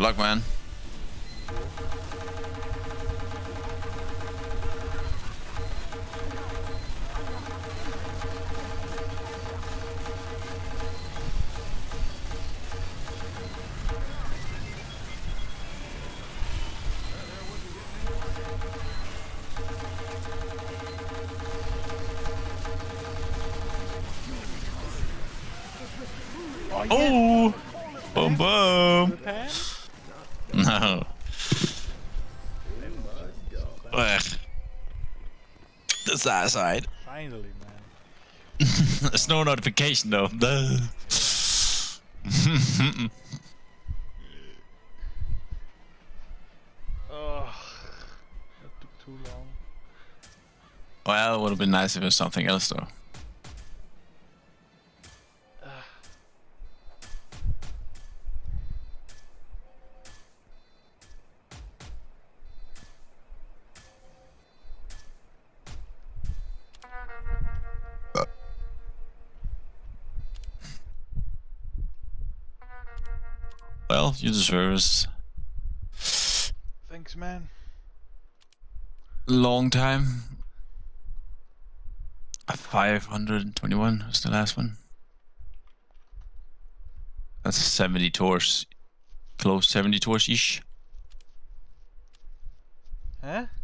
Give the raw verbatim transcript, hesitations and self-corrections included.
Good luck, man. Oh, Oh, boom, boom. No. Ugh. That's that side. Finally, man. There's no notification though. Duh. Oh, that took too long. Well, it would have been nice if it was something else though. Well, you deserve it. Thanks, man. Long time. five hundred twenty-one was the last one. That's seventy tours. Close seventy tours ish. Huh?